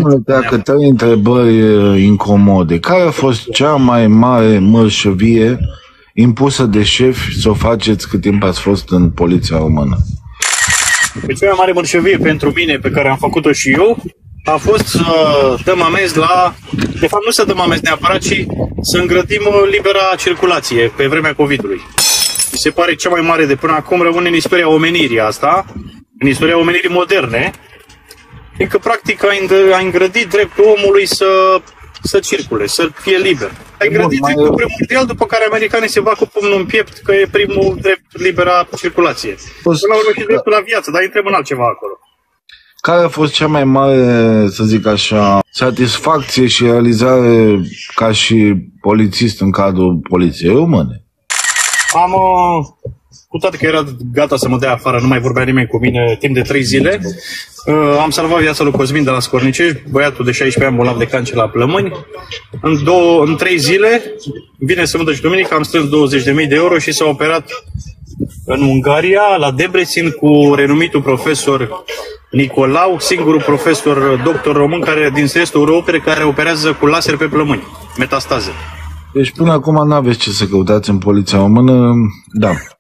Domnule, dacă trei întrebări incomode, care a fost cea mai mare mărșăvie impusă de șef să o faceți cât timp ați fost în poliția română? Cea mai mare mărșăvie pentru mine, pe care am făcut-o și eu, a fost să dăm amenzi la... De fapt, nu să dăm amenzi neapărat, ci să îngrădim libera circulație pe vremea COVID-ului. Mi se pare cea mai mare de până acum, rămâne în istoria omenirii asta, în istoria omenirii moderne, fiindcă practic a îngrădit dreptul omului să circule, să fie liber. A îngrădit dreptul primordial, după care americanii se bat cu pumnul în piept, că e primul drept, libera circulație. Până la urmă și dreptul la viață, dar intrăm în altceva acolo. Care a fost cea mai mare, să zic așa, satisfacție și realizare ca și polițist în cadrul poliției române? Cu toate că era gata să mă dea afară, nu mai vorbea nimeni cu mine timp de 3 zile, am salvat viața lui Cosmin de la Scornicești, băiatul de 16 ani bolnav de cancer la plămâni. În 3 zile, vineri, sâmbătă și duminică, am strâns 20.000 de euro și s-a operat în Ungaria, la Debrecen, cu renumitul profesor Nicolau, singurul profesor doctor român din restul Europei care operează cu laser pe plămâni, metastaze. Deci până acum n-aveți ce să căutați în poliția română, da.